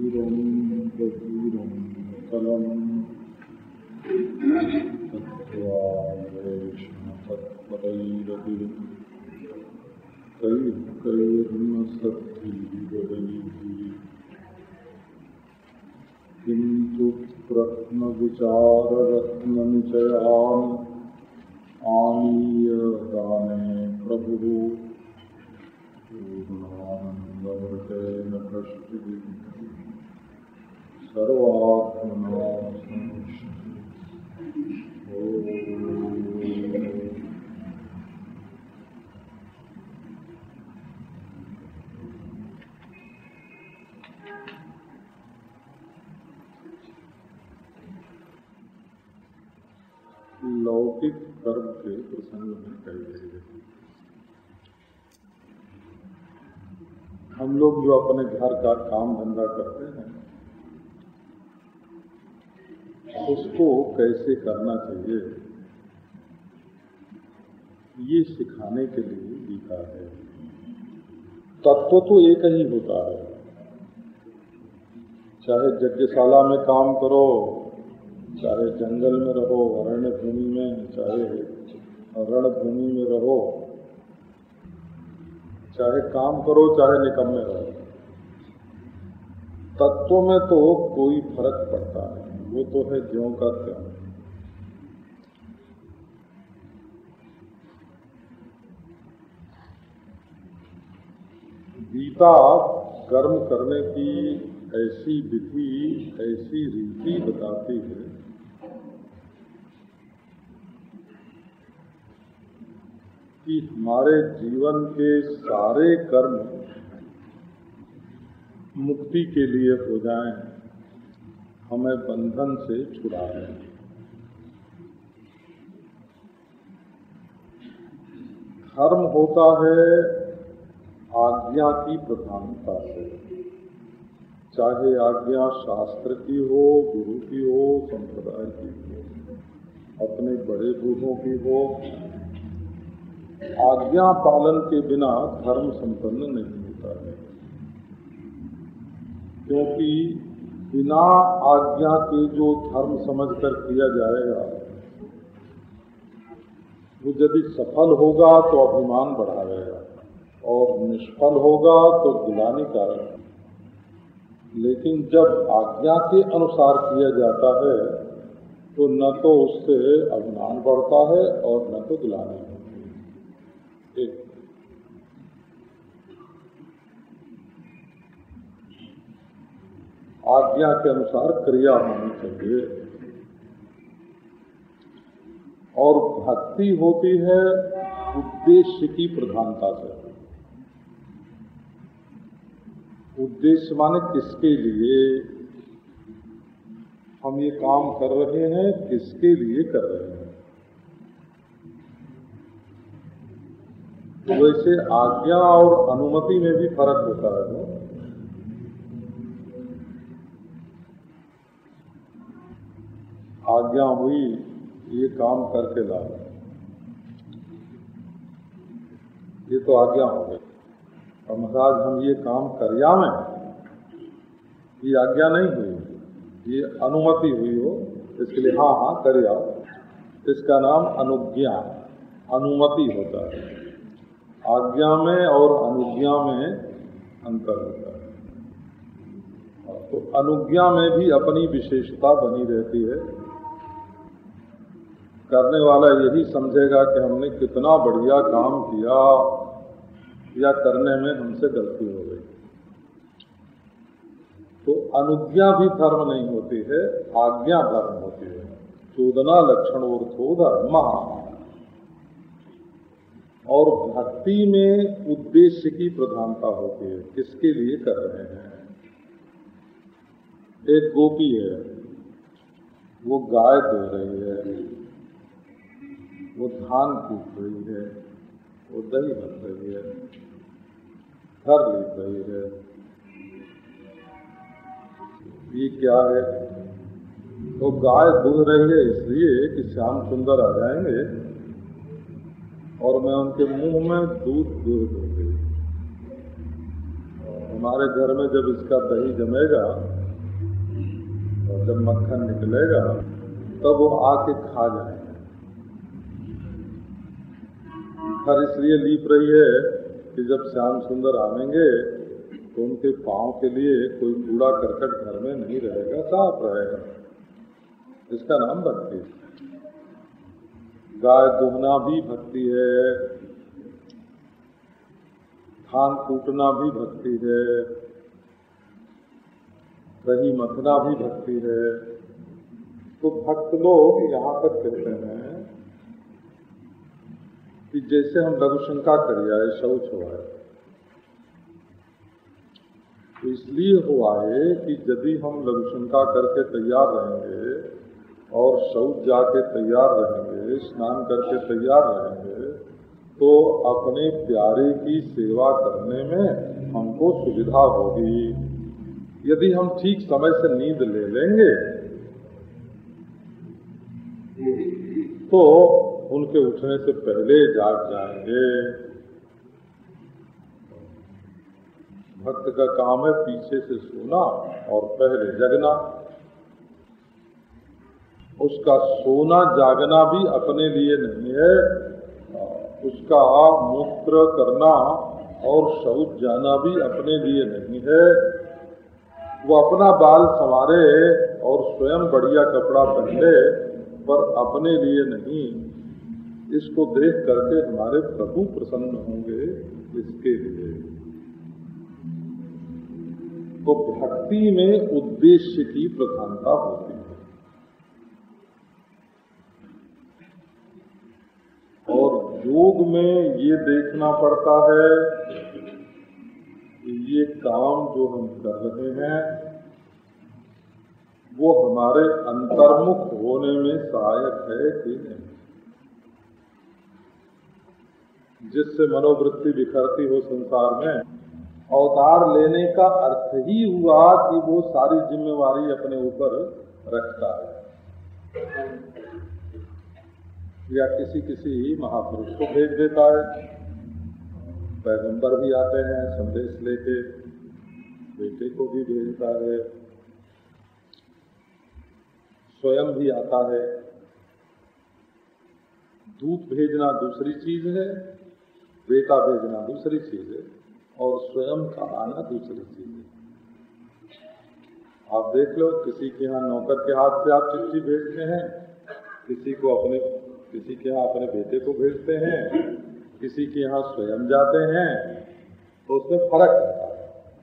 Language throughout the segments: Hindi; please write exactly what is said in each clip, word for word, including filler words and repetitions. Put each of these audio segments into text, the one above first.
धीरं गभीरं कलं तत्त्वान्वेषणतत्परैरपि कैर्कैर्न सद्धीरैः किन्तु प्रत्नविचाररत्ननिचयान् आनीय दाने प्रभुः पूर्णानन्दवर्तेन कष्टिभिः सर्वात्मना लौकिक कर्म के प्रसंग में कही गई है। हम लोग जो अपने घर का काम धंधा करते हैं उसको कैसे करना चाहिए ये सिखाने के लिए लिखा है। तत्व तो एक ही होता है, चाहे यज्ञशाला में काम करो, चाहे जंगल में रहो, अरण्य भूमि में, चाहे रण भूमि में रहो, चाहे काम करो चाहे निकम्मे रहो, तत्व में तो कोई फर्क पड़ता है, वो तो है ज्यों का त्यों। गीता कर्म करने की ऐसी विधि, ऐसी रीति बताती है कि हमारे जीवन के सारे कर्म मुक्ति के लिए हो जाएं, हमें बंधन से छुड़ाएं। धर्म होता है आज्ञा की प्रधानता से, चाहे आज्ञा शास्त्र की हो, गुरु की हो, संप्रदाय की हो, अपने बड़े बूढ़ों की हो। आज्ञा पालन के बिना धर्म संपन्न नहीं होता है, क्योंकि बिना आज्ञा के जो धर्म समझकर किया जाएगा वो यदि सफल होगा तो अभिमान बढ़ाएगा और निष्फल होगा तो गिलानी कारण। लेकिन जब आज्ञा के अनुसार किया जाता है तो न तो उससे अभिमान बढ़ता है और न तो गिलानी होती है। एक आज्ञा के अनुसार क्रिया होनी चाहिए। और भक्ति होती है उद्देश्य की प्रधानता से। उद्देश्य माने किसके लिए हम ये काम कर रहे हैं, किसके लिए कर रहे हैं। तो वैसे आज्ञा और अनुमति में भी फर्क होता है ना? आज्ञा हुई ये काम करके ला, ये तो आज्ञा हो गई। और महाराज हम ये काम करियावें, ये आज्ञा नहीं हुई, ये अनुमति हुई हो, इसके लिए हाँ हाँ करिया। इसका नाम अनुज्ञा, अनुमति होता है। आज्ञा में और अनुज्ञा में अंतर होता है। तो अनुज्ञा में भी अपनी विशेषता बनी रहती है। करने वाला यही समझेगा कि हमने कितना बढ़िया काम किया या करने में हमसे गलती हो गई। तो अनुज्ञा भी धर्म नहीं होती है, आज्ञा धर्म होती है। चोदना लक्षण और थो धर्म। और भक्ति में उद्देश्य की प्रधानता होती है, किसके लिए कर रहे हैं। एक गोपी है, वो गाय दे रही है, वो धान कूट रही है, वो दही बन रही है, घर लीप रही है। ये क्या है? तो गाय दूध रही है इसलिए कि श्याम सुंदर आ जाएंगे और मैं उनके मुंह में दूध दूध दूंगी। हमारे घर में जब इसका दही जमेगा और जब मक्खन निकलेगा तब वो आके खा जाएंगे। घर इसलिए लीप रही है कि जब श्याम सुंदर आवेंगे तो उनके पांव के लिए कोई कूड़ा करकट घर में नहीं रहेगा, साफ रहेगा। इसका नाम भक्ति है। गाय दुहना भी भक्ति है, धान कूटना भी भक्ति है, दही मथना भी भक्ति है। तो भक्त लोग यहाँ तक कहते हैं कि जैसे हम लघु शंका कर आए, शौच हो आए, तो इसलिए हुआ है कि यदि हम लघु शंका करके तैयार रहेंगे और शौच जाके तैयार रहेंगे, स्नान करके तैयार रहेंगे, तो अपने प्यारे की सेवा करने में हमको सुविधा होगी। यदि हम ठीक समय से नींद ले लेंगे तो उनके उठने से पहले जाग जाएंगे। भक्त का काम है पीछे से सोना और पहले जगना। उसका सोना जागना भी अपने लिए नहीं है, उसका मूत्र करना और शौच जाना भी अपने लिए नहीं है। वो अपना बाल संवारे और स्वयं बढ़िया कपड़ा पहने, पर अपने लिए नहीं। इसको देख करके हमारे प्रभु प्रसन्न होंगे, इसके लिए। तो भक्ति में उद्देश्य की प्रधानता होती है। और योग में ये देखना पड़ता है कि ये काम जो हम कर रहे हैं वो हमारे अंतर्मुख होने में सहायक है कि नहीं। जिससे मनोवृत्ति बिखरती हो संसार में, अवतार लेने का अर्थ ही हुआ कि वो सारी जिम्मेवारी अपने ऊपर रखता है, या किसी किसी महापुरुष को भेज देता है। पैगंबर भी आते हैं संदेश लेके, बेटे को भी भेजता है, स्वयं भी आता है। दूत भेजना दूसरी चीज है, बेटा भेजना दूसरी चीज है, और स्वयं का आना दूसरी चीज है। आप देख लो, किसी के यहाँ नौकर के हाथ से आप चिट्ठी भेजते हैं, किसी को अपने किसी के यहाँ अपने बेटे को भेजते हैं, किसी के यहाँ स्वयं जाते हैं, तो उसमें फर्क रहता है।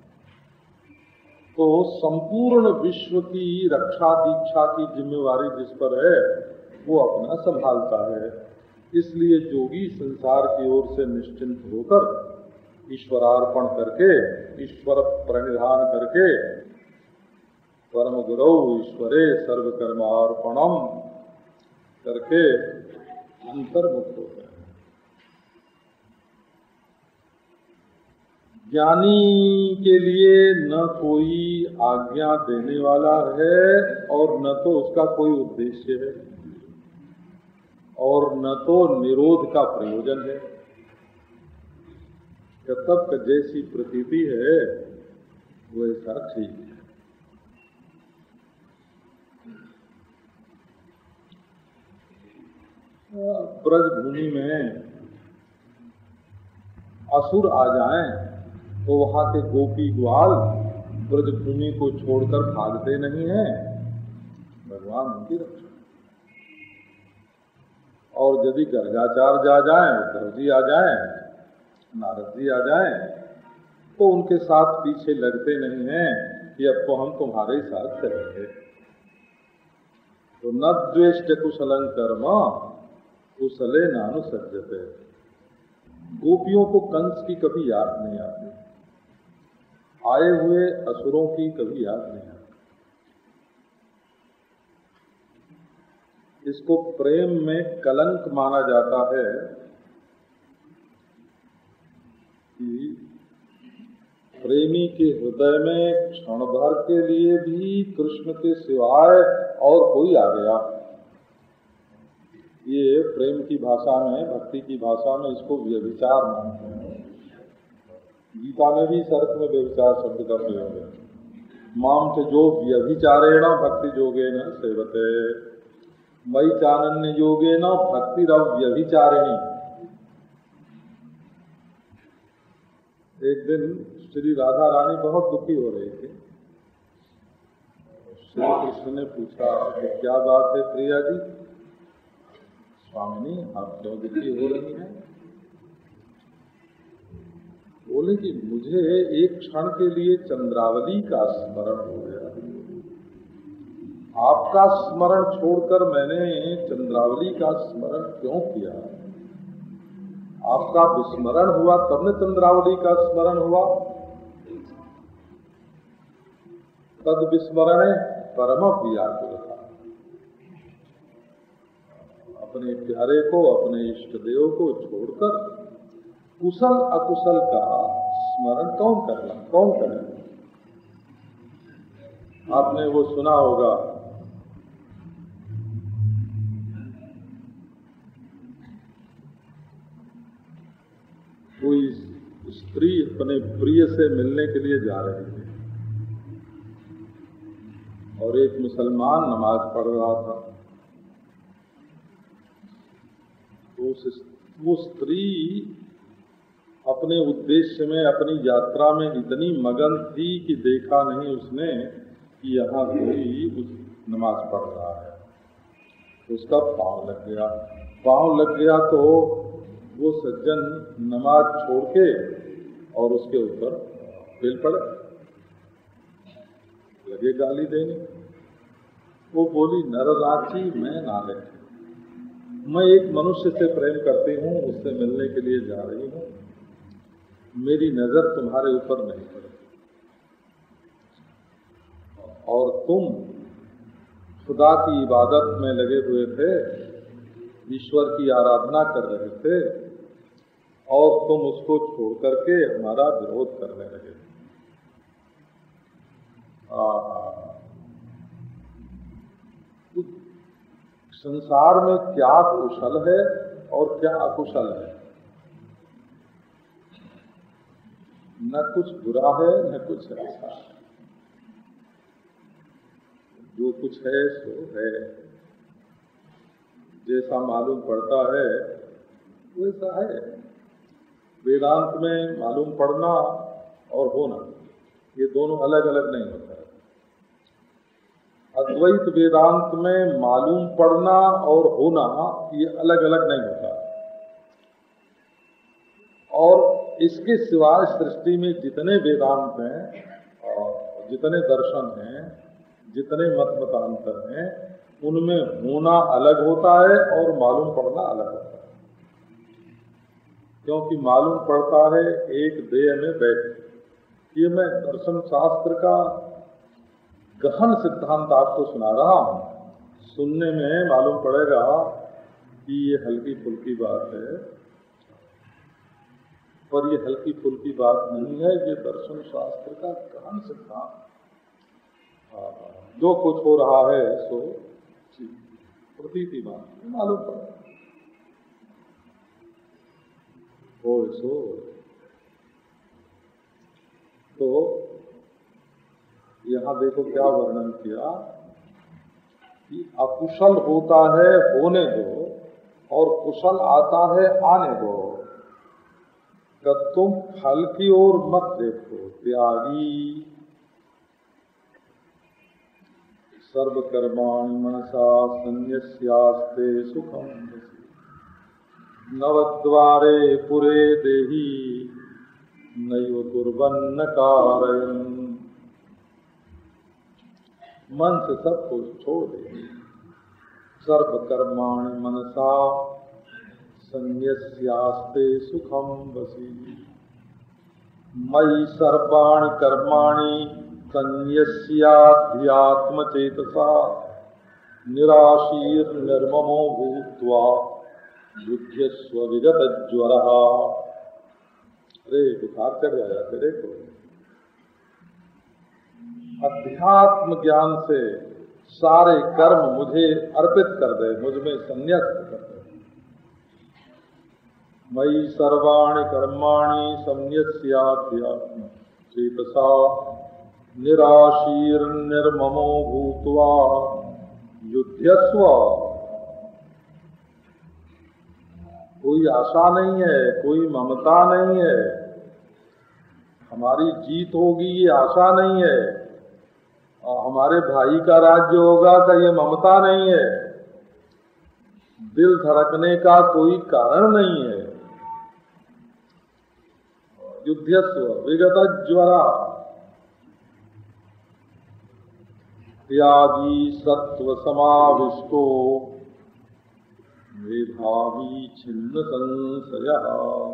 तो संपूर्ण विश्व की रक्षा दीक्षा की जिम्मेवारी जिस पर है वो अपना संभालता है। इसलिए जोगी संसार की ओर से निश्चिंत होकर ईश्वरार्पण करके, ईश्वर प्रणिधान करके, परम गुरौ ईश्वरे सर्वकर्मार्पणम करके अंतर्मुक्त होते हैं। ज्ञानी के लिए न कोई आज्ञा देने वाला है और न तो उसका कोई उद्देश्य है और न तो निरोध का प्रयोजन है। तब जैसी प्रतीति है वैसा ठीक है। ब्रज भूमि में असुर आ जाएं तो वहां के गोपी ग्वाल ब्रज भूमि को छोड़कर भागते नहीं हैं, भगवान उनकी रक्षा। और यदि गर्गाचार्य आ जाएं, उद्धव जी आ जाएं, नारद जी आ जाएं, तो उनके साथ पीछे लगते नहीं हैं कि अब तो हम तुम्हारे साथ चलेंगे। तो न द्वेष्ट कुशलं कर्म कुशले नानुसज्जते। गोपियों को कंस की कभी याद नहीं आती, आए हुए असुरों की कभी याद नहीं आती। इसको प्रेम में कलंक माना जाता है कि प्रेमी के हृदय में क्षण भर के लिए भी कृष्ण के सिवाय और कोई आ गया। ये प्रेम की भाषा में, भक्ति की भाषा में इसको व्यभिचार मानते हैं। गीता में भी शरत में व्यभिचार शब्द का प्रयोग है। माम च जो व्यभिचारेण भक्ति योगेन सेवते मयि चानन्य योगेन भक्ति रव व्यभिचारिणी। एक दिन श्री राधा रानी बहुत दुखी हो रही थी। श्री कृष्ण ने पूछा कि क्या बात है प्रिया जी, स्वामिनी आप क्यों दुखी हो रही हैं? बोले कि मुझे एक क्षण के लिए चंद्रावली का स्मरण हो गया। आपका स्मरण छोड़कर मैंने चंद्रावली का स्मरण क्यों किया? आपका विस्मरण हुआ तब न चंद्रावली का स्मरण हुआ। तद विस्मरण परम व्याकुल था। अपने प्यारे को, अपने इष्ट देव को छोड़कर कुशल अकुशल का स्मरण कौन करना, कौन करे? आपने वो सुना होगा, कोई स्त्री अपने प्रिय से मिलने के लिए जा रही थी और एक मुसलमान नमाज पढ़ रहा था। तो उस वो स्त्री अपने उद्देश्य में, अपनी यात्रा में इतनी मगन थी कि देखा नहीं उसने कि यहाँ कोई उस नमाज पढ़ रहा है। उसका पांव लग गया। पांव लग गया तो वो सज्जन नमाज छोड़ के और उसके ऊपर फिर पड़े, लगे गाली देने। वो बोली, नरराची मैं नाले, मैं एक मनुष्य से प्रेम करती हूँ, उससे मिलने के लिए जा रही हूँ, मेरी नजर तुम्हारे ऊपर नहीं पड़े और तुम खुदा की इबादत में लगे हुए थे, ईश्वर की आराधना कर रहे थे और तुम उसको छोड़ करके हमारा विरोध करने लगे। संसार में क्या कुशल है और क्या अकुशल है? न कुछ बुरा है न कुछ अच्छा है। जो कुछ है सो है, जैसा मालूम पड़ता है वैसा है। वेदांत में मालूम पड़ना और होना ये दोनों अलग अलग नहीं होता है। अद्वैत वेदांत में मालूम पड़ना और होना ये अलग अलग नहीं होता। और इसके सिवाय सृष्टि में जितने वेदांत हैं और जितने दर्शन हैं, जितने मत मतांतर हैं, उनमें होना अलग होता है और मालूम पड़ना अलग होता है। क्योंकि मालूम पड़ता है एक देह में बैठ। ये मैं दर्शन शास्त्र का गहन सिद्धांत आपको सुना रहा हूँ। सुनने में मालूम पड़ेगा कि ये हल्की फुल्की बात है, पर ये हल्की फुल्की बात नहीं है। ये दर्शन शास्त्र का गहन सिद्धांत। जो कुछ हो रहा है सो प्रतीति बात मालूम पड़ेगा, हो सो। तो यहाँ देखो क्या वर्णन किया कि अकुशल होता है होने दो और कुशल आता है आने दो। तब तुम फल की ओर मत देखो त्यागी। सर्वकर्माणि मनसा संन्यस्यास्ते सुखम नवद्वारे पुरे देहि नैव कुर्वन्न कारयन्। मन से सब कुछ छोड़ दे। सर्वकर्माणि मनसा संन्यस्यास्ते सुखम वसी। मयि सर्वाणि कर्माणि संन्यस्याध्यात्म चेतसा निराशीर निर्ममो भूत्वा युध्यस्व विगत ज्वरः। अरे बुखार चढ़ गया तेरे को। अध्यात्म ज्ञान से सारे कर्म मुझे अर्पित कर दे, मुझ में संन्यास कर दे। मयि सर्वाणि कर्माणि संन्यस्याध्यात्म चेतसा निराशीर्निर्ममो भूत्वा युध्यस्व। कोई आशा नहीं है, कोई ममता नहीं है, हमारी जीत होगी ये आशा नहीं है, और हमारे भाई का राज्य होगा का ये ममता नहीं है, दिल धड़कने का कोई कारण नहीं है। युध्यस्व विगत ज्वरा त्यागी सत्व समाविष्टो मेधावी छिन्न संशयः।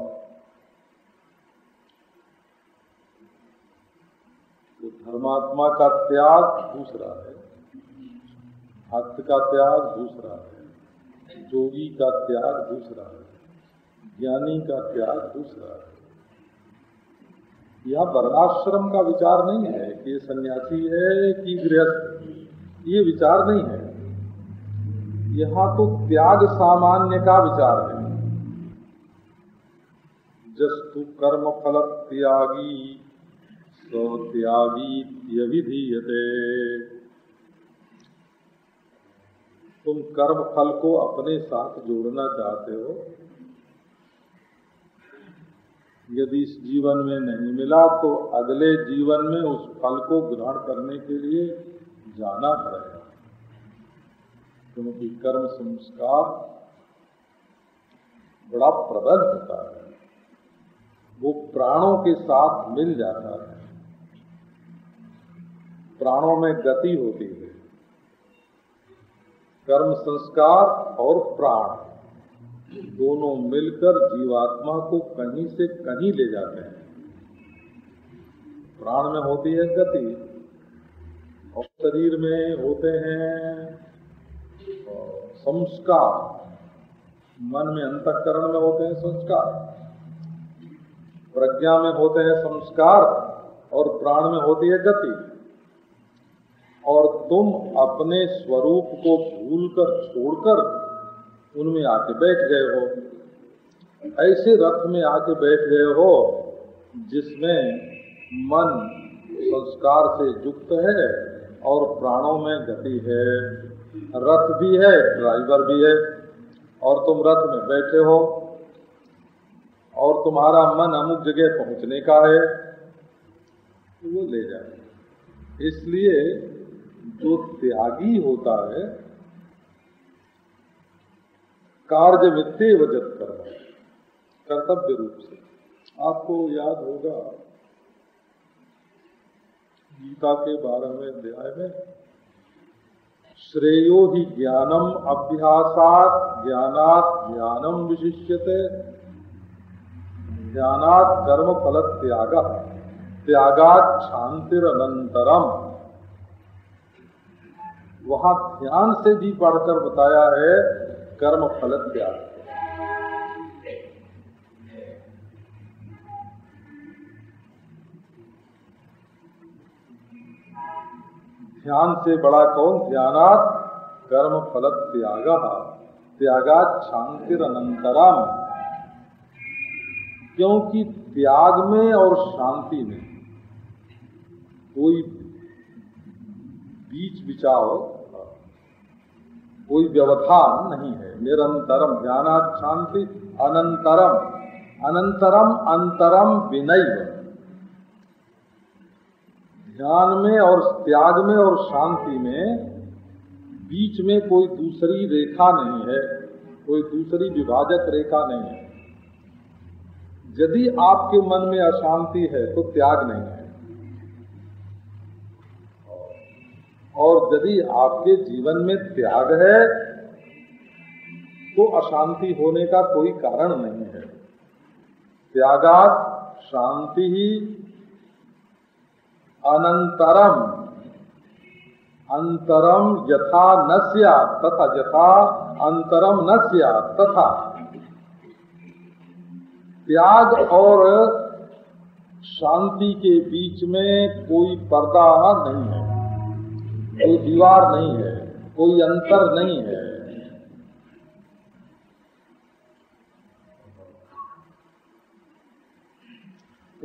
तो धर्मात्मा का त्याग दूसरा है, भक्त का त्याग दूसरा है, योगी का त्याग दूसरा है, ज्ञानी का त्याग दूसरा है। यह वर्णाश्रम का विचार नहीं है कि ये सन्यासी है कि गृहस्थ, ये विचार नहीं है। यहाँ तो त्याग सामान्य का विचार है। जस्तु कर्म फल त्यागी सो त्यागी यविधीयते। तुम कर्म फल को अपने साथ जोड़ना चाहते हो, यदि इस जीवन में नहीं मिला तो अगले जीवन में उस फल को ग्रहण करने के लिए जाना पड़ेगा, क्योंकि कर्म संस्कार बड़ा प्रबल होता है, वो प्राणों के साथ मिल जाता है, प्राणों में गति होती है। कर्म संस्कार और प्राण दोनों मिलकर जीवात्मा को कहीं से कहीं ले जाते हैं। प्राण में होती है गति और शरीर में होते हैं संस्कार, मन में अंतःकरण में होते हैं संस्कार, प्रज्ञा में होते हैं संस्कार और प्राण में होती है गति। और तुम अपने स्वरूप को भूलकर छोड़कर उनमें आके बैठ गए हो, ऐसे रथ में आके बैठ गए हो जिसमें मन संस्कार से युक्त है और प्राणों में गति है, रथ भी है ड्राइवर भी है, और तुम रथ में बैठे हो और तुम्हारा मन अमुक जगह पहुंचने का है, तो वो ले जाए। इसलिए जो त्यागी होता है कार्य वित्ते वजत कर कर्तव्य रूप से। आपको याद होगा गीता के बारहवें अध्याय में श्रेयो ही ज्ञानम अभ्यासात ज्ञानात ज्ञानम विशिष्यते ज्ञानात कर्म फल त्याग त्यागात शांतिरनंतरम। वहां ध्यान से भी पढ़कर बताया है कर्म फल त्याग। ध्यान से बड़ा कौन? ध्यानात कर्म फल त्याग त्यागात शांतिरनंतरम। क्योंकि त्याग में और शांति में कोई बीच बिचाव, कोई व्यवधान नहीं है। निरंतरम ज्ञानात् शांति अनंतरम, अनंतरम अंतरम विनैव। ध्यान में और त्याग में और शांति में बीच में कोई दूसरी रेखा नहीं है, कोई दूसरी विभाजक रेखा नहीं है। यदि आपके मन में अशांति है तो त्याग नहीं है, और यदि आपके जीवन में त्याग है तो अशांति होने का कोई कारण नहीं है। त्यागात् शांति ही अनंतरम, अंतरम यथा न स्यात् तथा यथा अंतरम न स्यात् तथा। त्याग और शांति के बीच में कोई पर्दा नहीं है, कोई दीवार नहीं है, कोई अंतर नहीं है।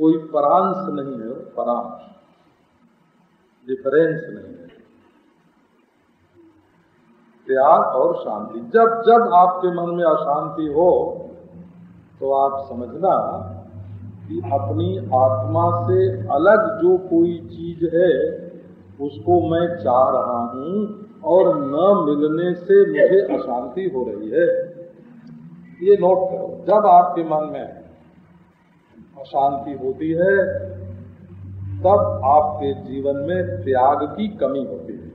कोई परांश नहीं है, परांश डिफरेंस नहीं है। त्याग और शांति, जब जब आपके मन में अशांति हो तो आप समझना कि अपनी आत्मा से अलग जो कोई चीज है उसको मैं चाह रहा हूँ और न मिलने से मुझे अशांति हो रही है। ये नोट करो, जब आपके मन में अशांति होती है तब आपके जीवन में त्याग की कमी होती है।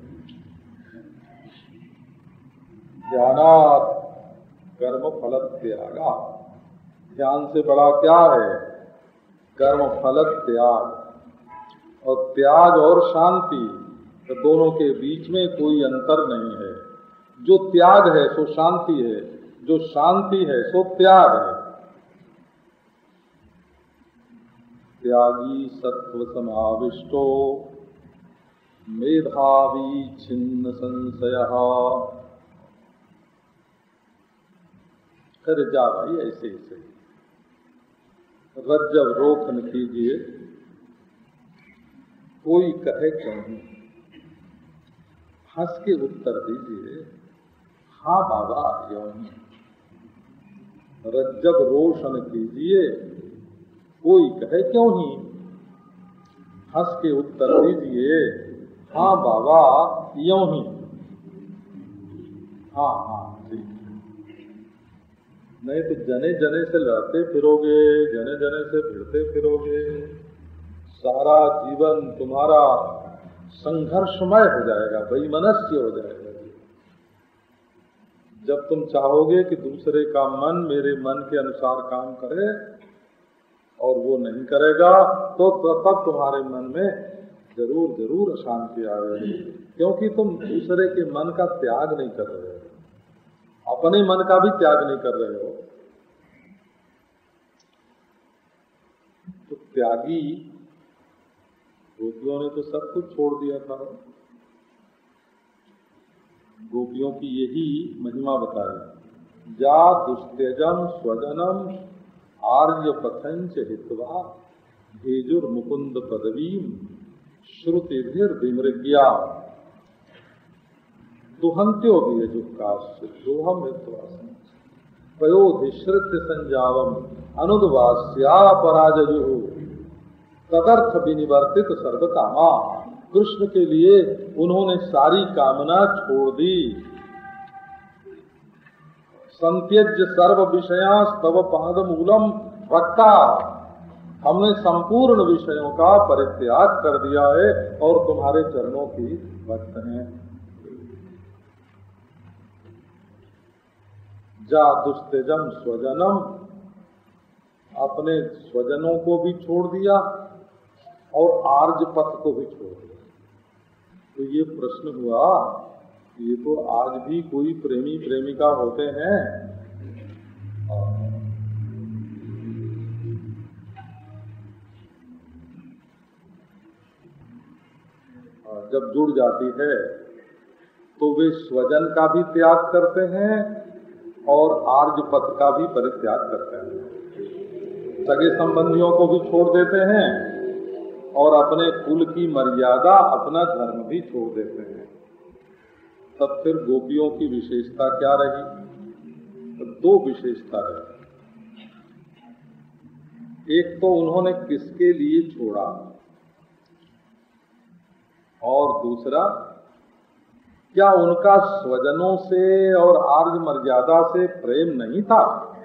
ध्यानात् कर्म फल त्यागा, ध्यान से बड़ा क्या है? कर्म फल त्याग। और त्याग और शांति तो दोनों के बीच में कोई अंतर नहीं है। जो त्याग है सो शांति है, जो शांति है सो त्याग है। त्यागी सत्व समाविष्टो मेधावी छिन्न संशयः। कर जा भाई ऐसे ऐसे रज्जब रोक न कीजिए, कोई कहे कहीं हंस के उत्तर दीजिए, हाँ बाबा यों ही। रज्जब रोशन कीजिए, कोई कहे क्यों ही, हंस के उत्तर दीजिए, हाँ बाबा यों ही। हाँ हाँ ठीक, नहीं तो जने जने से लड़ते फिरोगे, जने जने से भिड़ते फिरोगे, सारा जीवन तुम्हारा संघर्षमय हो जाएगा, वैमनस्य हो जाएगा। जब तुम चाहोगे कि दूसरे का मन मेरे मन के अनुसार काम करे और वो नहीं करेगा तो तब तुम्हारे मन में जरूर जरूर अशांति आएगी, क्योंकि तुम दूसरे के मन का त्याग नहीं कर रहे हो, अपने मन का भी त्याग नहीं कर रहे हो। तो त्यागी गोपियों ने तो सब कुछ छोड़ दिया था। गोपियों की यही महिमा बताई, जा दुस्त्यजम स्वजनम आर्य पथंच हित्वा भेजुर मुकुंद पदवीम श्रुतिभिर विमृग्या दुहंत्यो बीजुकाश्च दोहम हित्वासं पयोधिश्रित संजावम अनुद्वास्या पराजयुः तदर्थ विनिवर्तित सर्व कामा। कृष्ण के लिए उन्होंने सारी कामना छोड़ दी। संत्यज्य सर्व विषयास्तव पाद मूलम रक्ता, हमने संपूर्ण विषयों का परित्याग कर दिया है और तुम्हारे चरणों की भक्त हैं। जा दुस्तेजम स्वजनम, अपने स्वजनों को भी छोड़ दिया और आर्ज पथ को भी छोड़ दिया। तो ये प्रश्न हुआ, ये तो आज भी कोई प्रेमी प्रेमिका होते हैं, जब जुड़ जाती है तो वे स्वजन का भी त्याग करते हैं और आर्ज पथ का भी परित्याग करते हैं। सगे संबंधियों को भी छोड़ देते हैं और अपने कुल की मर्यादा, अपना धर्म भी छोड़ देते हैं। तब फिर गोपियों की विशेषता क्या रही? तो दो विशेषता रही। एक तो उन्होंने किसके लिए छोड़ा और दूसरा क्या उनका स्वजनों से और आर्य मर्यादा से प्रेम नहीं था?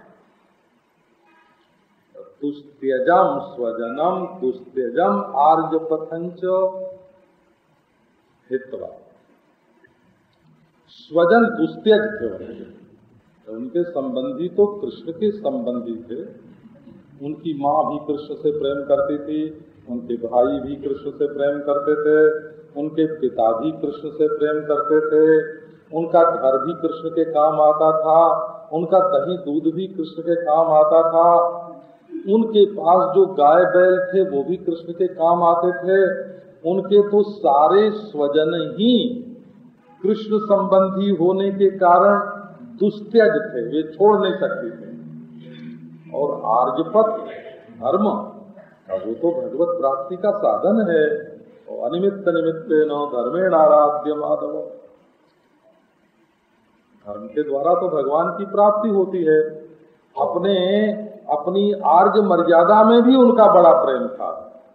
दुस्त्यजम स्वजनम दुस्त्यजम आर्य पथंच हित्वा। स्वजन दुस्त्यज थे, उनके संबंधी तो कृष्ण के संबंधी थे। उनकी माँ भी कृष्ण से प्रेम करती थी, उनके भाई भी कृष्ण से प्रेम करते थे, उनके पिता भी कृष्ण से प्रेम करते थे, उनका घर भी कृष्ण के काम आता था, उनका दही दूध भी कृष्ण के काम आता था, उनके पास जो गाय बैल थे वो भी कृष्ण के काम आते थे। उनके तो सारे स्वजन ही कृष्ण संबंधी होने के कारण दुस्त्यज थे, वे छोड़ नहीं सकते थे। और आर्यपथ धर्म वो तो भगवत प्राप्ति का साधन है। अनिमित्त निमित्ते न धर्मेण आराध्य माधव, धर्म के द्वारा तो भगवान की प्राप्ति होती है। अपने अपनी आर्य मर्यादा में भी उनका बड़ा प्रेम था।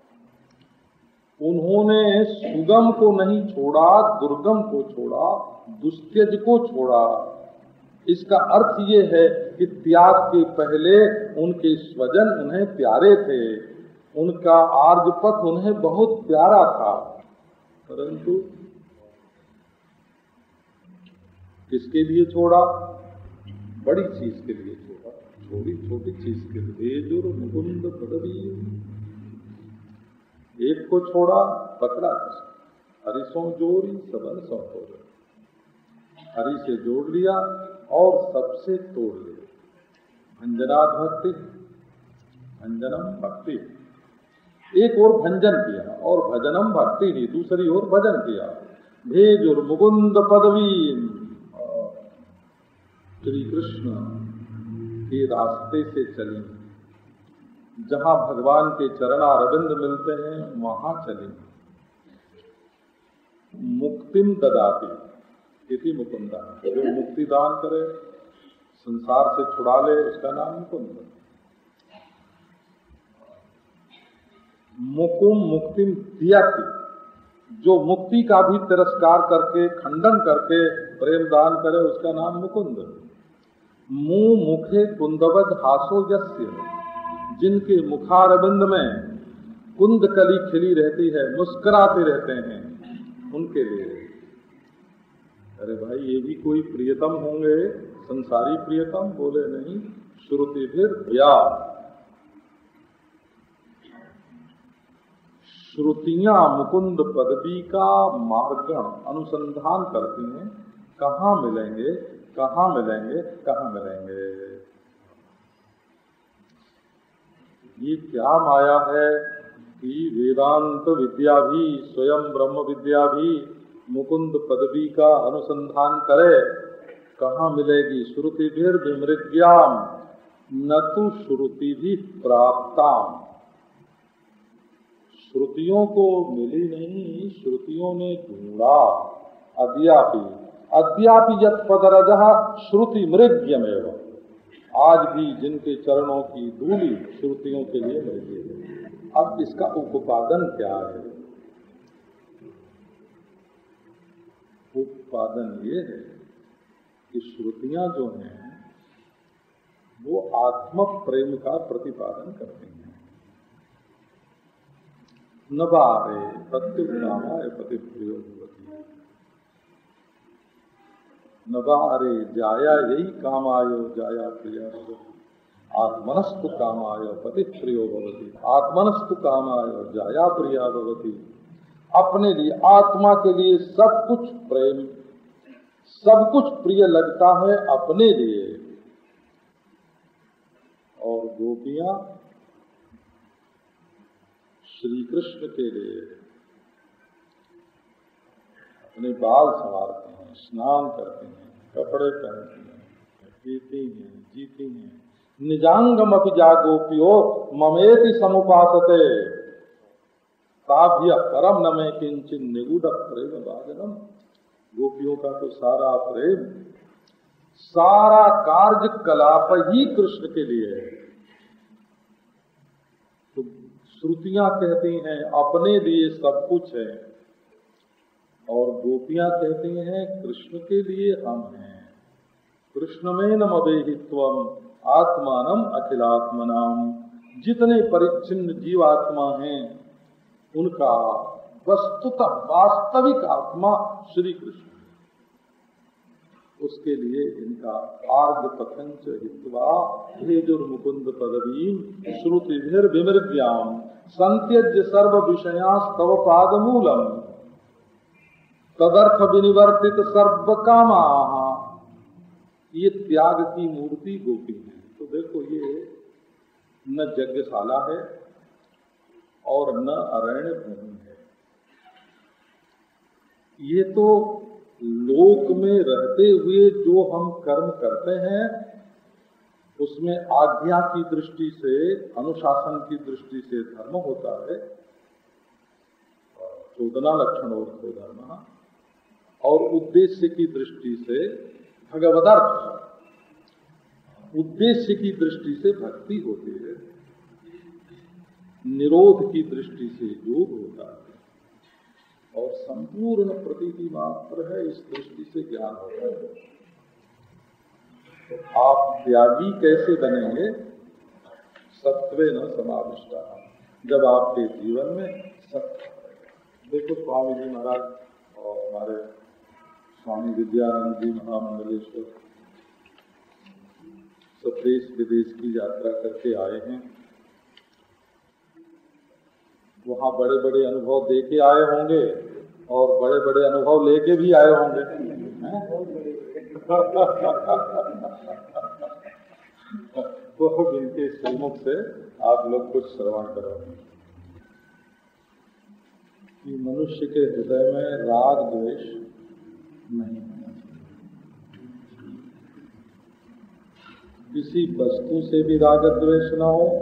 उन्होंने सुगम को नहीं छोड़ा, दुर्गम को छोड़ा, दुस्त्यज को छोड़ा। इसका अर्थ ये है कि त्याग के पहले उनके स्वजन उन्हें प्यारे थे, उनका आर्य पथ उन्हें बहुत प्यारा था, परंतु किसके लिए छोड़ा? बड़ी चीज के लिए छोड़ा, छोटी छोटी चीज के लिए। जो मुकुंद पदवी, एक को छोड़ा, पकड़ा हरिसों जोड़ी सबन सौ हो गए। हरि से जोड़ लिया और सबसे तोड़ लिया। भंजनात् भक्ति, भंजनम भक्ति, एक और भंजन किया और भजनम भक्ति ही, दूसरी ओर भजन किया। भेजुर मुकुंद पदवी, श्री कृष्ण के रास्ते से चली, जहाँ भगवान के चरणारविंद मिलते हैं वहाँ चली। मुक्तिम ददाति इति मुकुंदा, जो मुक्ति दान करे, संसार से छुड़ा ले, उसका नाम मुकुंद। मुकुम मुक्तिम दियाति, जो मुक्ति का भी तिरस्कार करके, खंडन करके प्रेम दान करे, उसका नाम मुकुंद। मुंह मुखे कुंदवद हासो यस्य, जिनके मुखारविंद में कुंद कली खिली रहती है, मुस्कुराते रहते हैं, उनके लिए। अरे भाई, ये भी कोई प्रियतम होंगे, संसारी प्रियतम? बोले नहीं। श्रुति फिर या श्रुतियां मुकुंद पदवी का मार्गण अनुसंधान करती हैं, कहाँ मिलेंगे, कहाँ मिलेंगे, कहाँ मिलेंगे। ये क्या माया है कि वेदांत विद्या भी, स्वयं ब्रह्म विद्या भी मुकुंद पदवी का अनुसंधान करे, कहाँ मिलेगी? श्रुति भीर विमृग्याम न तो श्रुति भी प्राप्ताम, श्रुतियों को मिली नहीं, श्रुतियों ने ढूंढा। अद्यापि अद्यापि यत् पदरजः श्रुति मृग्यमेव, आज भी जिनके चरणों की धूलि श्रुतियों के लिए मिलती है। अब इसका उपादान क्या है? उपादान ये है कि श्रुतियां जो हैं वो आत्म प्रेम का प्रतिपादन करती हैं। नवारे पत्युत्तमाय पतिप्रियो भवति, नवारे जाया यही कामायो जाया प्रिया भवति, आत्मनस्तु कामाय पतिप्रियो भवति, आत्मनस्तु कामाय जाया प्रिया भवति। अपने लिए, आत्मा के लिए सब कुछ प्रेम, सब कुछ प्रिय लगता है अपने लिए। और गोपियां श्री कृष्ण के लिए अपने बाल संवारते हैं, स्नान करते हैं, कपड़े पहनती हैं, पीती हैं, जीती हैं। निजांगम अपि जागोपियो ममेति समुपासते, ताभ्य परम न में किंचित निगूढ़ प्रेम भाजनम। गोपियों का तो सारा प्रेम, सारा कार्यकलाप ही कृष्ण के लिए है। तो श्रुतियां कहती हैं अपने लिए सब कुछ है, और गोपियां कहती हैं कृष्ण के लिए हम हैं। कृष्ण में न मदेहित्वम आत्मानम अखिलात्मनाम, जितने परिच्छिन्न जीवात्मा हैं उनका वस्तुतः वास्तविक आत्मा श्री कृष्ण, उसके लिए इनका आर्ग पथंच हित्वा भेजुर्मुकुंद पदवीम श्रुतिभिर विमृग्याम संत्यज्य सर्व विषयास्तव पादमूलम तदर्थ विनिवर्तित सर्व कामा। ये त्याग की मूर्ति गोपी है। तो देखो, ये न यज्ञशाला है और न अरण्य भूमि है, ये तो लोक में रहते हुए जो हम कर्म करते हैं, उसमें आज्ञा की दृष्टि से, अनुशासन की दृष्टि से धर्म होता है, चोदना लक्षण और धर्म, और उद्देश्य की दृष्टि से भगवदर्थ, उद्देश्य की दृष्टि से भक्ति होती है, निरोध की दृष्टि से योग होता है, और संपूर्ण प्रतीति मात्र है, इस दृष्टि से ज्ञान होता है। तो आप त्यागी कैसे बनेंगे? सत्वे न समाविष्टा, जब आपके जीवन में सत्य। देखो स्वामी जी महाराज और हमारे स्वामी विद्यानंद जी महामंडलेश्वर सब देश विदेश की यात्रा करके आए हैं। वहाँ बड़े बड़े अनुभव दे के आए होंगे और बड़े बड़े अनुभव लेके भी आए होंगे। तो इनके श्रीमुख से आप लोग कुछ श्रवण करो कि मनुष्य के हृदय में राग द्वेष नहीं होना चाहिए, किसी वस्तु से भी राग द्वेष न हो,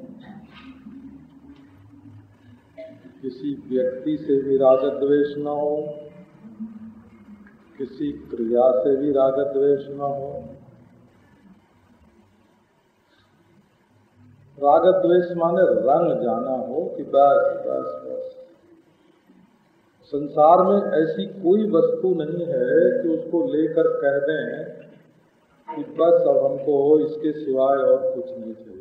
किसी व्यक्ति से भी राग द्वेष न हो, किसी क्रिया से भी राग द्वेष न हो। राग द्वेष माने रंग जाना हो कि बस बस बस। संसार में ऐसी कोई वस्तु नहीं है कि उसको लेकर कह दें कि बस अब हमको इसके सिवाय और कुछ नहीं चाहिए।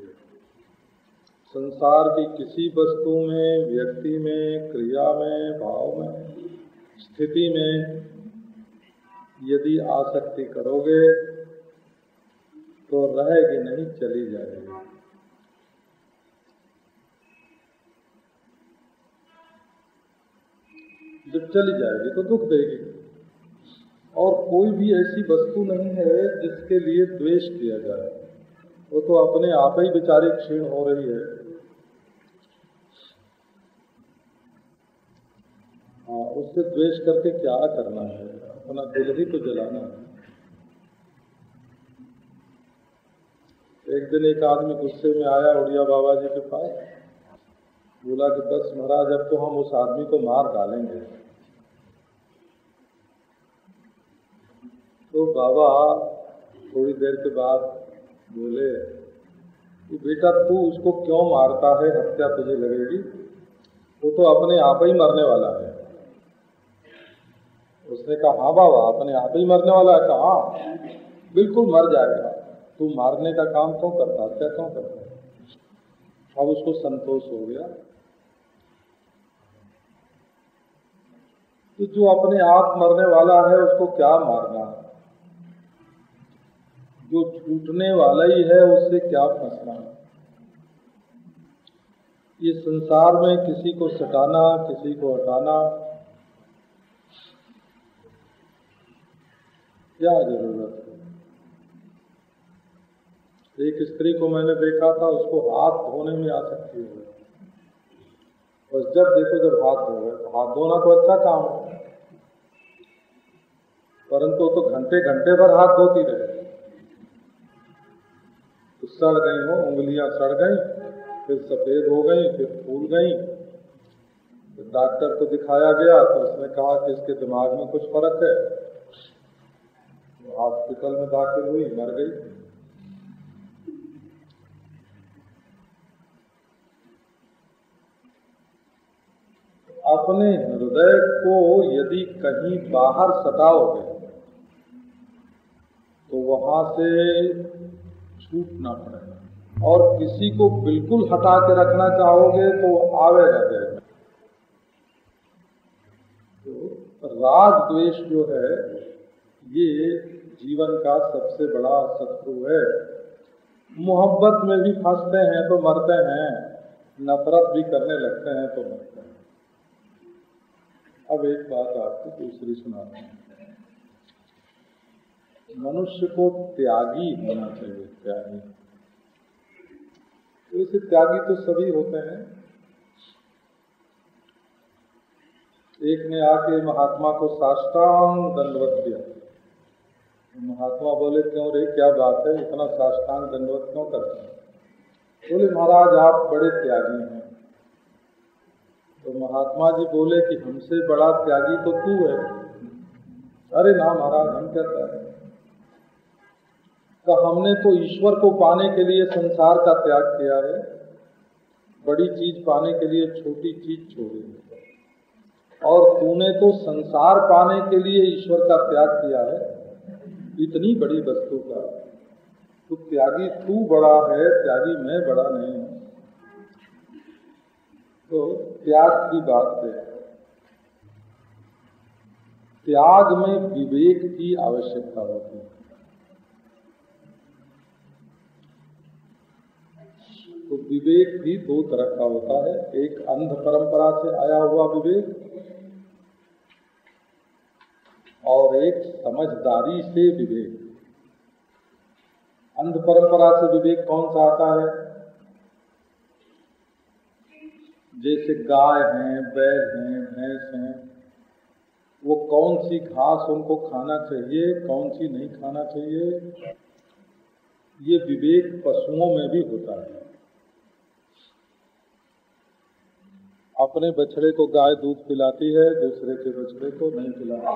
संसार की किसी वस्तु में, व्यक्ति में, क्रिया में, भाव में, स्थिति में यदि आसक्ति करोगे तो रहेगी नहीं, चली जाएगी। जब चली जाएगी तो दुख देगी। और कोई भी ऐसी वस्तु नहीं है जिसके लिए द्वेष किया जाए, वो तो अपने आप ही बेचारी क्षीण हो रही है। हाँ, उससे द्वेष करके क्या करना है? अपना दिल ही तो जलाना है। एक दिन एक आदमी गुस्से में आया उड़िया बाबा जी के पास, बोला कि बस महाराज अब तो हम उस आदमी को मार डालेंगे। तो बाबा थोड़ी देर के बाद बोले कि बेटा तू उसको क्यों मारता है, हत्या तुझे लगेगी, वो तो अपने आप ही मरने वाला है। उसने कहा हाँ बाबा अपने आप ही मरने वाला है। कहा हाँ बिल्कुल मर जाएगा, तू मारने का काम क्यों करता, हत्या क्यों करता। अब उसको संतोष हो गया। तो जो अपने आप मरने वाला है उसको क्या मारना, जो छूटने वाला ही है उससे क्या फंसना। ये संसार में किसी को सटाना, किसी को हटाना क्या जरूरत है। एक स्त्री को मैंने देखा था, उसको हाथ धोने में आसक्ति हो गई। बस जब देखो जब हाथ धो गए, हाथ धोना तो अच्छा काम है, परंतु तो घंटे घंटे भर हाथ धोती रहे तो सड़ गई हो, उंगलियां सड़ गई, फिर सफेद हो गई, फिर फूल गई। तो डॉक्टर को दिखाया गया तो उसने कहा कि इसके दिमाग में कुछ फर्क है। तो हॉस्पिटल में दाखिल हुई, मर गई। अपने हृदय को यदि कहीं बाहर सटाओगे तो वहां से छूटना पड़ेगा, और किसी को बिल्कुल हटा के रखना चाहोगे तो आवेगा दिल में। तो राग द्वेष जो है ये जीवन का सबसे बड़ा शत्रु है। मोहब्बत में भी फंसते हैं तो मरते हैं, नफरत भी करने लगते हैं तो मरते हैं। अब एक बात आपको दूसरी सुनाते हैं। मनुष्य को त्यागी होना चाहिए, त्यागी। वैसे त्यागी तो सभी होते हैं। एक ने आके महात्मा को साष्टांग दंडवत किया, महात्मा बोले क्यों रे, क्या बात है, इतना साष्टांग दंडवत क्यों करते हैं? बोले महाराज आप बड़े त्यागी हैं। तो महात्मा जी बोले कि हमसे बड़ा त्यागी तो तू है। अरे ना महाराज, हम क्या त्यागी, तो हमने तो ईश्वर को पाने के लिए संसार का त्याग किया है, बड़ी चीज पाने के लिए छोटी चीज छोड़ी है, और तूने तो संसार पाने के लिए ईश्वर का त्याग किया है, इतनी बड़ी वस्तु का। तो त्यागी तू बड़ा है, त्यागी मैं बड़ा नहीं हूं। तो त्याग की बात है, त्याग में विवेक की आवश्यकता होती है। तो विवेक भी दो तरह का होता है, एक अंध परंपरा से आया हुआ विवेक और एक समझदारी से विवेक। अंध परंपरा से विवेक कौन सा आता है? जैसे गाय हैं, बैल हैं, भैंस हैं, वो कौन सी घास उनको खाना चाहिए, कौन सी नहीं खाना चाहिए, ये विवेक पशुओं में भी होता है। अपने बछड़े को गाय दूध पिलाती है, दूसरे के बछड़े को नहीं पिलाती,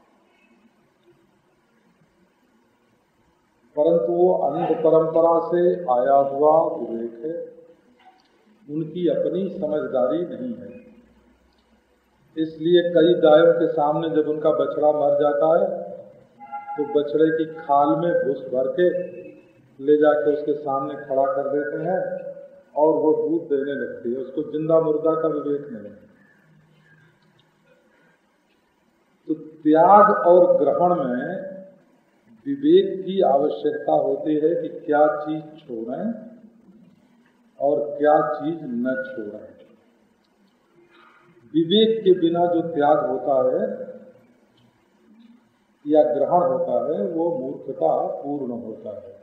परंतु वो अंध परंपरा से आया हुआ विवेक है, उनकी अपनी समझदारी नहीं है। इसलिए कई गायों के सामने जब उनका बछड़ा मर जाता है तो बछड़े की खाल में भूस भर के ले जाके उसके सामने खड़ा कर देते हैं और वो दूध देने लगती है। उसको जिंदा मुर्दा का विवेक नहीं। तो त्याग और ग्रहण में विवेक की आवश्यकता होती है कि क्या चीज छोड़ें और क्या चीज न छोड़ें। विवेक के बिना जो त्याग होता है या ग्रहण होता है वो मूर्खता पूर्ण होता है।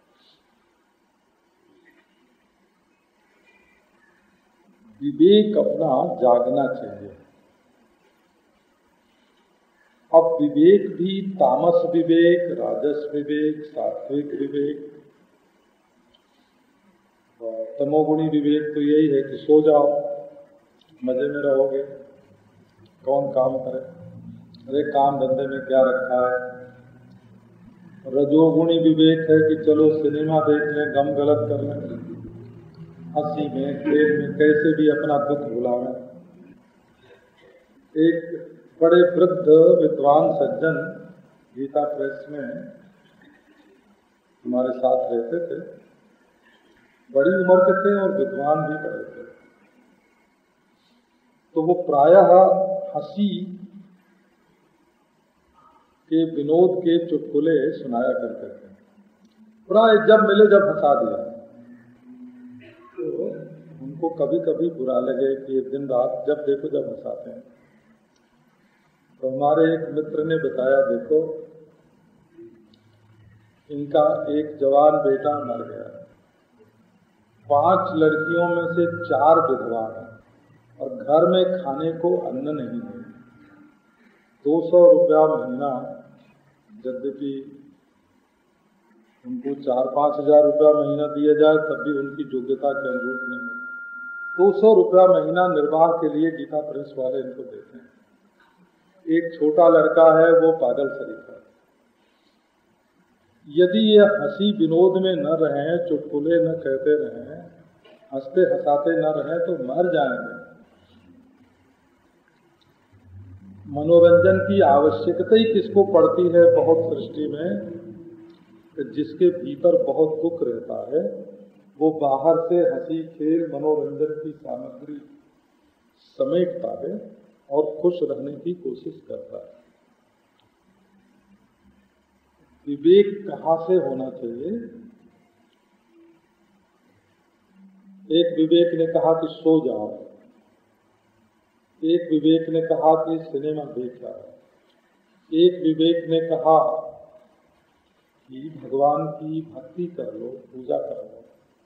विवेक अपना जागना चाहिए। अब विवेक भी तामस विवेक, राजस विवेक, सात्विक विवेक, तमोगुणी विवेक तो यही है कि सो जाओ, मजे में रहोगे, कौन काम करे, अरे काम धंधे में क्या रखा है। रजोगुणी विवेक है कि चलो सिनेमा देख लें, गम गलत कर लें, हंसी में खेल में कैसे भी अपना दुख भुलावें। एक बड़े वृद्ध विद्वान सज्जन गीता प्रेस में हमारे साथ रहते थे, बड़ी उम्र के थे और विद्वान भी बड़े थे। तो वो प्रायः हंसी के विनोद के चुटकुले सुनाया करते थे, प्राय जब मिले जब हंसा दिया। तो उनको कभी कभी बुरा लगे कि दिन रात जब देखो जब हंसाते हैं। तो हमारे एक मित्र ने बताया, देखो इनका एक जवान बेटा मर गया, पांच लड़कियों में से चार विधवा हैं और घर में खाने को अन्न नहीं है। दो सौ रुपया महीना, यद्यपि उनको चार पाँच हजार रुपया महीना दिया जाए तब भी उनकी योग्यता के अनुरूप नहीं है। दो सौ रुपया महीना निर्वाह के लिए गीता प्रेस वाले इनको देते हैं। एक छोटा लड़का है, वो पागल शरीफ है। यदि ये हंसी विनोद में न रहें, चुटकुले न कहते रहें, हंसते हंसाते न रहें तो मर जाएंगे। मनोरंजन की आवश्यकता ही किसको पड़ती है बहुत सृष्टि में, कि जिसके भीतर बहुत दुख रहता है वो बाहर से हंसी खेल मनोरंजन की सामग्री समेटता है और खुश रहने की कोशिश करता है। विवेक कहाँ से होना चाहिए? एक विवेक ने कहा कि सो जाओ, एक विवेक ने कहा कि सिनेमा देख आओ, एक विवेक ने कहा कि भगवान की भक्ति कर लो, पूजा कर लो।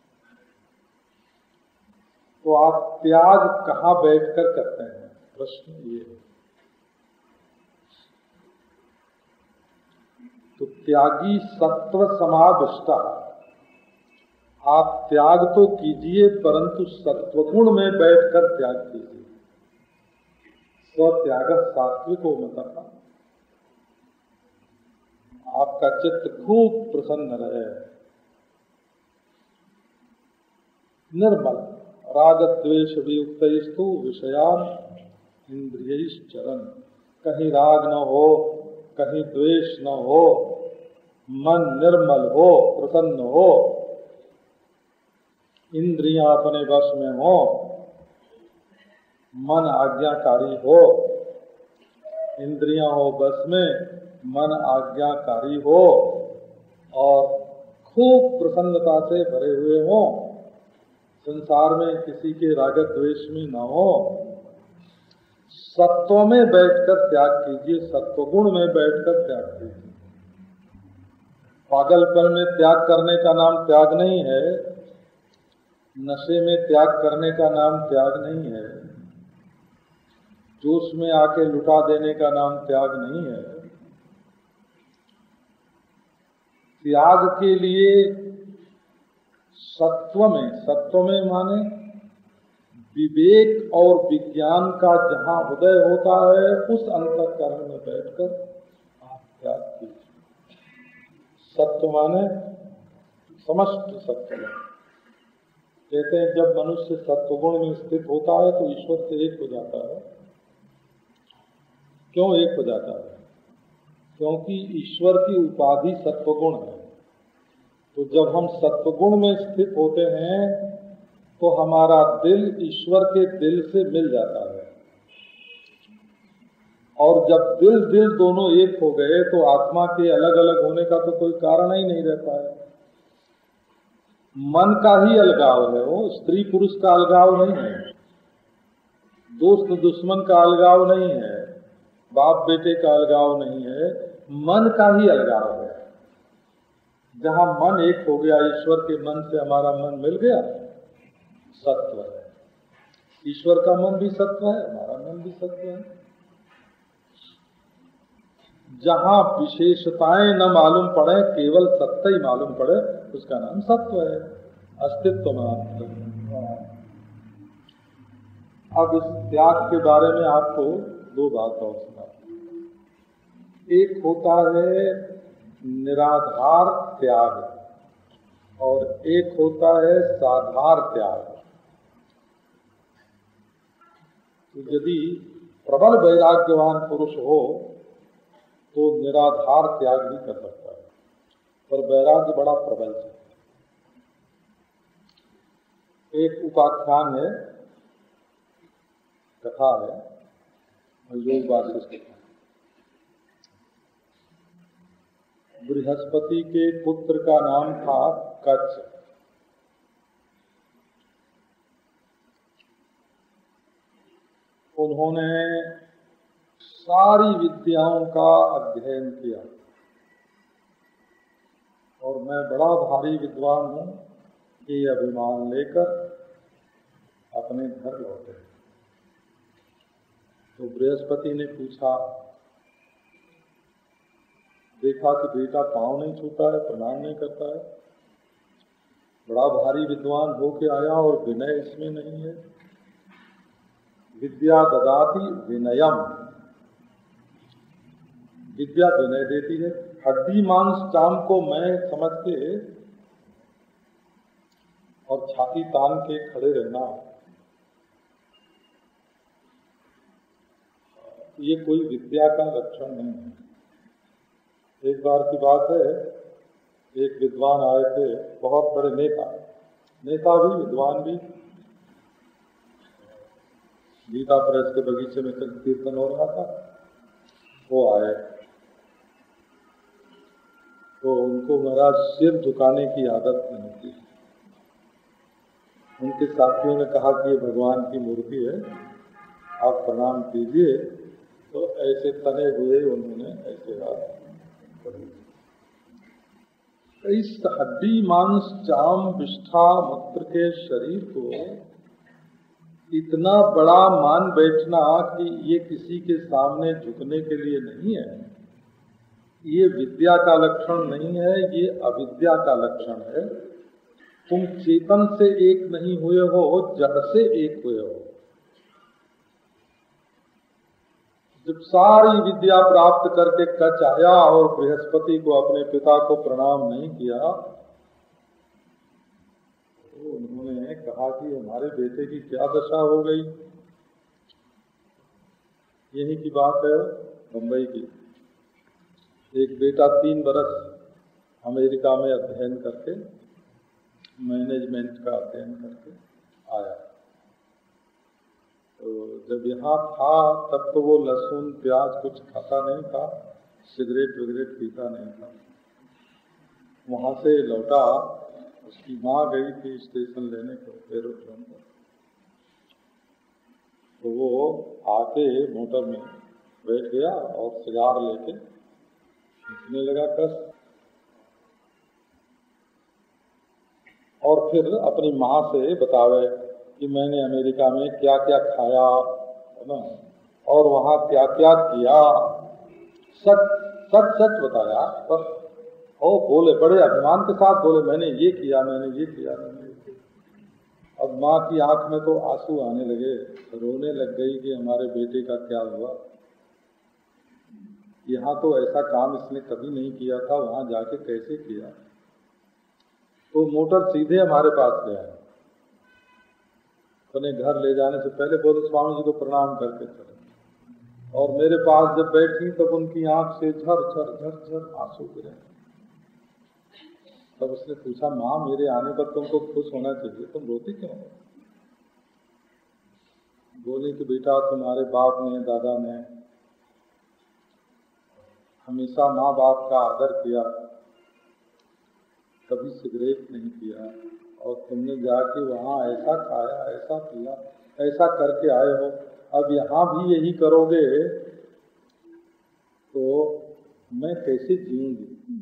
तो आप त्याग कहाँ बैठकर करते हैं? प्रश्न ये है। तो त्यागी सत्व समाविष्टा, आप त्याग तो कीजिए परंतु सत्वगुण में बैठकर त्याग कीजिए। स्वत्याग सात्विको मतः, आपका चित्त खूब प्रसन्न रहे, निर्मल। राग द्वेष वियुक्तस्तु विषयान इंद्रियैश्चरन्, कहीं राग न हो, कहीं द्वेष न हो, मन निर्मल हो, प्रसन्न हो, इंद्रियां अपने वश में हो, मन आज्ञाकारी हो, इंद्रियां हो बस में, मन आज्ञाकारी हो और खूब प्रसन्नता से भरे हुए हो, संसार में किसी के राग द्वेष में न हो। सत्व में बैठकर त्याग कीजिए, सत्वगुण में बैठकर त्याग कीजिए। पागलपन में त्याग करने का नाम त्याग नहीं है, नशे में त्याग करने का नाम त्याग नहीं है, जोश में आके लुटा देने का नाम त्याग नहीं है। त्याग के लिए सत्व में, सत्व में माने विवेक और विज्ञान का जहाँ उदय होता है उस अंतःकरण में बैठकर आप त्याग कीजिए। सत्व माने समस्त सत्व। कहते हैं जब मनुष्य सत्वगुण में स्थित होता है तो ईश्वर से एक हो जाता है। क्यों एक हो जाता है? क्योंकि ईश्वर की उपाधि सत्वगुण है। तो जब हम सत्वगुण में स्थित होते हैं तो हमारा दिल ईश्वर के दिल से मिल जाता है, और जब दिल दिल दोनों एक हो गए तो आत्मा के अलग अलग होने का तो कोई कारण ही नहीं रहता है। मन का ही अलगाव है, वो स्त्री पुरुष का अलगाव नहीं है, दोस्त दुश्मन का अलगाव नहीं है, बाप बेटे का अलगाव नहीं है, मन का ही अलगाव है। जहाँ मन एक हो गया, ईश्वर के मन से हमारा मन मिल गया, सत्व है। ईश्वर का मन भी सत्व है, हमारा मन भी सत्व है। जहाँ विशेषताएं न मालूम पड़े, केवल सत्य ही मालूम पड़े, उसका नाम सत्व है, अस्तित्व मात्र। अब इस त्याग के बारे में आपको दो बात और सुना। एक होता है निराधार त्याग और एक होता है साधार त्याग। तो यदि प्रबल वैराग्यवान पुरुष हो तो निराधार त्याग भी कर सकता है, पर वैराग्य बड़ा प्रबल है। एक उपाख्यान है, कथा है, योग वासिष्ठ कथा। बृहस्पति के पुत्र का नाम था कच्छ। उन्होंने सारी विद्याओं का अध्ययन किया और मैं बड़ा भारी विद्वान हूँ ये अभिमान लेकर अपने घर लौटे। तो बृहस्पति ने पूछा, देखा कि बेटा पाँव नहीं छूता है, प्रणाम नहीं करता है, बड़ा भारी विद्वान होके आया और विनय इसमें नहीं है। विद्या ददाति विनयम, विद्या विनय देती है। हड्डी मांस चाम को मैं समझ के और छाती तान के खड़े रहना, ये कोई विद्या का लक्षण नहीं है। एक बार की बात है, एक विद्वान आए थे, बहुत बड़े नेता, नेता भी विद्वान भी। गीता प्रेस के बगीचे में कीर्तन हो रहा था, वो आए तो उनको महाराज सिर झुकाने की आदत नहीं थी। उनके साथियों ने कहा कि ये भगवान की मूर्ति है, आप प्रणाम कीजिए। तो ऐसे तने हुए उन्होंने ऐसे हाथ पकड़े। इस हड्डी मांस चाम विष्ठा मूत्र के शरीर को इतना बड़ा मान बैठना कि ये किसी के सामने झुकने के लिए नहीं है, ये विद्या का लक्षण नहीं है, ये अविद्या का लक्षण है। तुम चेतन से एक नहीं हुए हो, जड़ से एक हुए हो। जब सारी विद्या प्राप्त करके कच आया और बृहस्पति को, अपने पिता को प्रणाम नहीं किया, तो उन्होंने कहा कि हमारे बेटे की क्या दशा हो गई। यही की बात है मुंबई की। एक बेटा तीन बरस अमेरिका में अध्ययन करके, मैनेजमेंट का अध्ययन करके आया। तो जब यहाँ था तब तो वो लहसुन प्याज कुछ खाता नहीं था, सिगरेट वगैरह पीता नहीं था। वहाँ से लौटा, उसकी माँ गई थी स्टेशन लेने को एरोप्लेन पर, तो वो आके मोटर में बैठ गया और सिगार लेके खींचने लगा कस। और फिर अपनी माँ से बतावे कि मैंने अमेरिका में क्या क्या खाया है ना, और वहाँ क्या क्या किया। सच सच सच बताया, पर ओ बोले बड़े अभिमान के साथ बोले, मैंने ये किया, मैंने ये किया, मैंने ये किया। अब माँ की आंख में तो आंसू आने लगे, रोने लग गई कि हमारे बेटे का क्या हुआ। यहाँ तो ऐसा काम इसने कभी नहीं किया था, वहाँ जाके कैसे किया। तो मोटर सीधे हमारे पास ले आए। अपने घर ले जाने से पहले बोले स्वामी जी को प्रणाम करके चले। और मेरे पास जब बैठी तब उनकी आंख से झर झर झर झर आंसू गिरे। तब उसने पूछा, माँ मेरे आने पर तुमको खुश होना चाहिए, तुम रोती क्यों हो? बोली कि बेटा तुम्हारे बाप ने, दादा ने हमेशा माँ बाप का आदर किया, कभी सिगरेट नहीं पिया, और तुमने जाके वहाँ ऐसा खाया, ऐसा पिया, ऐसा करके आए हो। अब यहाँ भी यही करोगे तो मैं कैसे जीऊंगी।